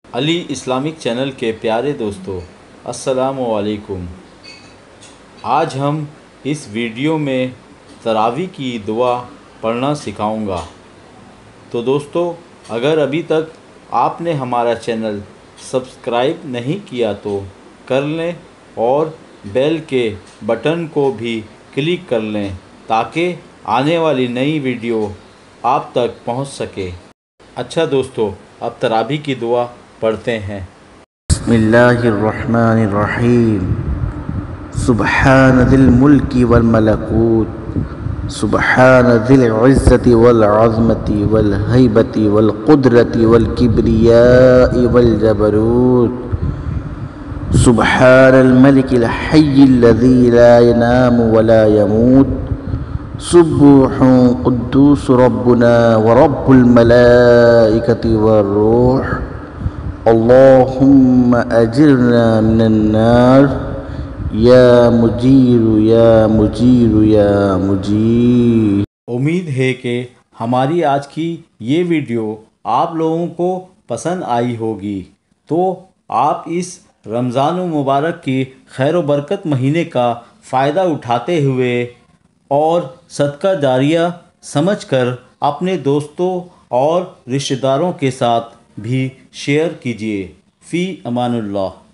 علی Islamic channel کے پیارے دوستو، السلام علیکم۔ آج ہم اس ویڈیو میں تراویح کی دعا پڑھنا سکھاؤں گا۔ تو دوستو، اگر ابھی تک آپ نے ہمارا چینل سبسکرائب نہیں کیا تو کر لیں اور بیل کے بٹن کو بھی کلک کر لیں تاکہ آنے والی نئی ویڈیو آپ تک پہنچ سکے۔ اچھا دوستو، اب تراویح کی دعا پڑھتے ہیں۔ بسم اللہ الرحمن الرحیم۔ سبحان ذی الملک والملکوت، سبحان ذی العزت والعظمت والہیبت والقدرت والکبریاء والجبروت، سبحان الملک الحی الذی لا ینام ولا یموت، سبوح قدوس ربنا ورب الملائکۃ والروح، اللہم اجرنا من النار یا مجیر یا مجیر یا مجیر۔ امید ہے کہ ہماری آج کی یہ ویڈیو آپ لوگوں کو پسند آئی ہوگی، تو آپ اس رمضان المبارک کی خیر و برکت مہینے کا فائدہ اٹھاتے ہوئے اور صدقہ جاریہ سمجھ کر اپنے دوستوں اور رشتہ داروں کے ساتھ بھی شیئر کیجیے۔ فی امان اللہ۔